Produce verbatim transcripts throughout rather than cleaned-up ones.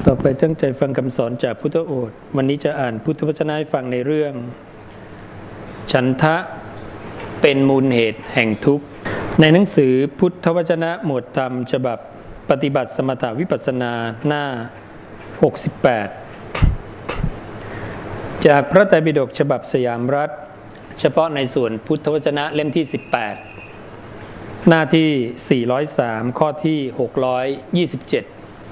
ต่อไปตั้งใจฟังคำสอนจากพุทธโอษฐ์วันนี้จะอ่านพุทธวจนะให้ฟังในเรื่องฉันทะเป็นมูลเหตุแห่งทุกข์ในหนังสือพุทธวจนะหมวดธรรมฉบับปฏิบัติสมถะวิปัสสนาหน้าหกสิบแปดจากพระไตรปิฎกฉบับสยามรัฐเฉพาะในส่วนพุทธวจนะเล่มที่สิบแปดหน้าที่สี่ร้อยสามข้อที่หกร้อยยี่สิบเจ็ด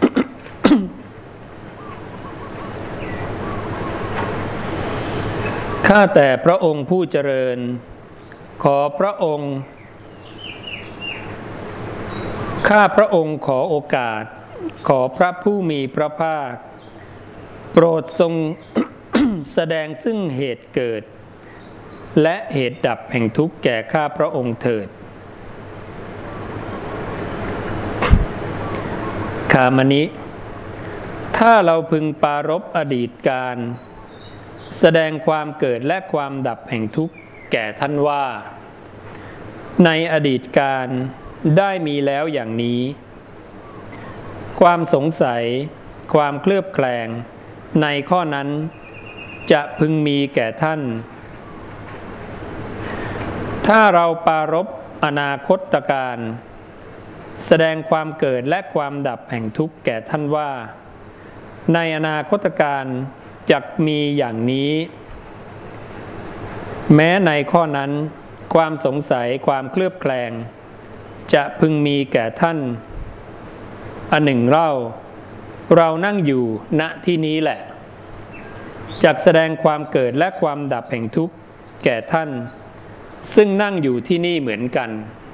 ข้าแต่พระองค์ผู้เจริญขอพระองค์ข้าพระองค์ขอโอกาสขอพระผู้มีพระภาคโปรดทรง แสดงซึ่งเหตุเกิดและเหตุดับแห่งทุกข์แก่ข้าพระองค์เถิดขามณิถ้าเราพึงปรารภอดีตการแสดงความเกิดและความดับแห่งทุกข์แก่ท่านว่าในอดีตการได้มีแล้วอย่างนี้ความสงสัยความเคลือบแคลงในข้อนั้นจะพึงมีแก่ท่านถ้าเราปรารภอนาคตการแสดงความเกิดและความดับแห่งทุกข์แก่ท่านว่าในอนาคตการจักมีอย่างนี้แม้ในข้อนั้นความสงสัยความเคลือบแคลงจะพึงมีแก่ท่านอันหนึ่งเล่าเรานั่งอยู่ณที่นี้แหละจักแสดงความเกิดและความดับแห่งทุกข์แก่ท่านซึ่งนั่งอยู่ที่นี่เหมือนกัน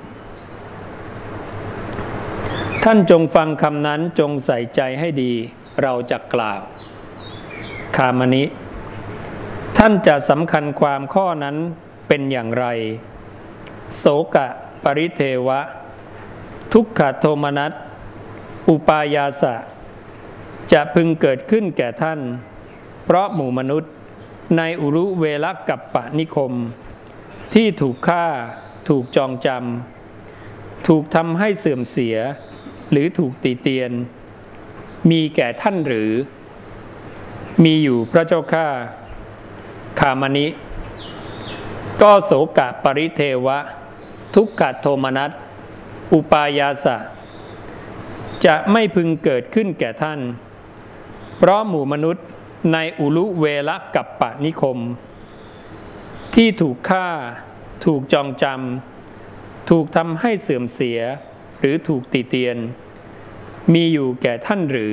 ท่านจงฟังคำนั้นจงใส่ใจให้ดีเราจะกล่าวขามณิท่านจะสำคัญความข้อนั้นเป็นอย่างไรโสกะปริเทวะทุกขโทมนัสอุปายาสะจะพึงเกิดขึ้นแก่ท่านเพราะหมู่มนุษย์ในอุรุเวลกัปปะนิคมที่ถูกฆ่าถูกจองจำถูกทำให้เสื่อมเสียหรือถูกตีเตียนมีแก่ท่านหรือมีอยู่พระเจ้าข้าขามณิก็โสกะปริเทวะทุกขโทมนัสอุปายาสะจะไม่พึงเกิดขึ้นแก่ท่านเพราะหมู่มนุษย์ในอุลุเวลกัปปะนิคมที่ถูกฆ่าถูกจองจำถูกทำให้เสื่อมเสียหรือถูกตีเตียนมีอยู่แก่ท่านหรือ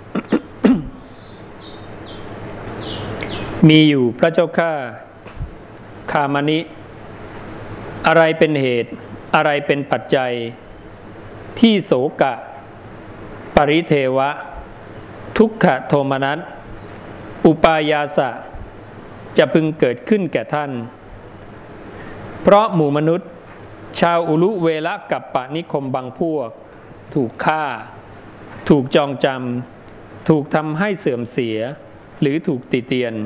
มีอยู่พระเจ้าข้าขามณิอะไรเป็นเหตุอะไรเป็นปัจจัยที่โสกะปริเทวะทุกขโทมนัสอุปายาสะจะพึงเกิดขึ้นแก่ท่านเพราะหมู่มนุษย์ชาวอุลุเวลกัปปะนิคมบางพวกถูกฆ่าถูกจองจำถูกทำให้เสื่อมเสียหรือถูกติเตียน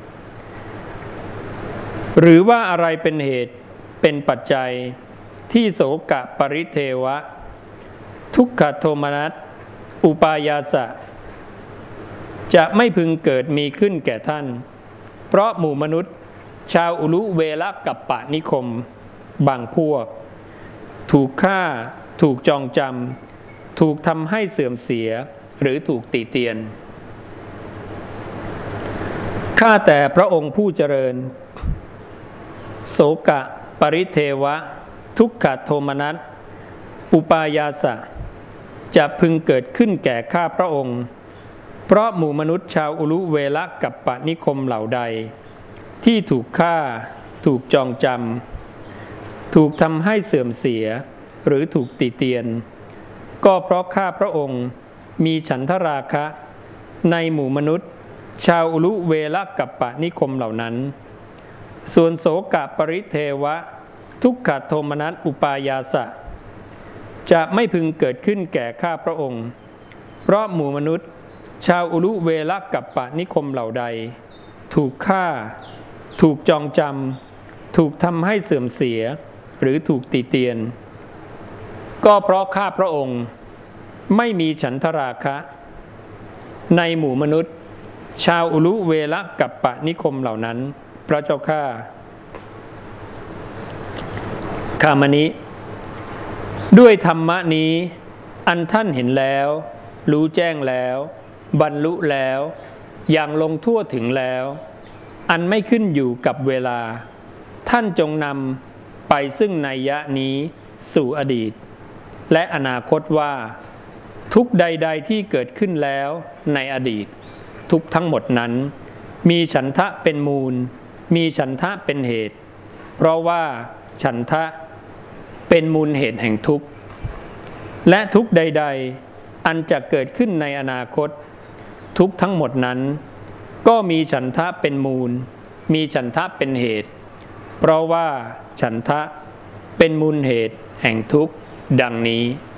หรือว่าอะไรเป็นเหตุเป็นปัจจัยที่โสกะปริเทวะทุกขโทมนัสอุปายาสะจะไม่พึงเกิดมีขึ้นแก่ท่านเพราะหมู่มนุษย์ชาวอุลุเวลกัปปะนิคมบางพวกถูกฆ่าถูกจองจำถูกทำให้เสื่อมเสียหรือถูกตีเตียนข้าแต่พระองค์ผู้เจริญโสกะปริเทวะทุกขโทมนัสอุปายาสะจะพึงเกิดขึ้นแก่ข้าพระองค์เพราะหมู่มนุษย์ชาวอุลุเวลกัปปะนิคมเหล่าใดที่ถูกฆ่าถูกจองจำถูกทำให้เสื่อมเสียหรือถูกตีเตียนก็เพราะข้าพระองค์มีฉันทราคะในหมู่มนุษย์ชาวอุลุเวลกัปปะนิคมเหล่านั้นส่วนโสกะปริเทวะทุกขโทมนัสอุปายาสะจะไม่พึงเกิดขึ้นแก่ข้าพระองค์เพราะหมู่มนุษย์ชาวอุลุเวลกัปปะนิคมเหล่าใดถูกฆ่าถูกจองจำถูกทำให้เสื่อมเสียหรือถูกตีเตียนก็เพราะข้าพระองค์ไม่มีฉันทราคะในหมู่มนุษย์ชาวอุลุเวละกัปปะนิคมเหล่านั้นพระเจ้าข้าคามณิด้วยธรรมะนี้อันท่านเห็นแล้วรู้แจ้งแล้วบรรลุแล้วอย่างลงทั่วถึงแล้วอันไม่ขึ้นอยู่กับเวลาท่านจงนำไปซึ่งนัยยะนี้สู่อดีตและอนาคตว่าทุกใดๆที่เกิดขึ้นแล้วในอดีตทุกทั้งหมดนั้นมีฉันทะเป็นมูลมีฉันทะเป็นเหตุเพราะว่าฉันทะเป็นมูลเหตุแห่งทุกข์และทุกใดๆอันจะเกิดขึ้นในอนาคตทุกทั้งหมดนั้นก็มีฉันทะเป็นมูลมีฉันทะเป็นเหตุเพราะว่าฉันทะเป็นมูลเหตุแห่งทุกข์ดังนี้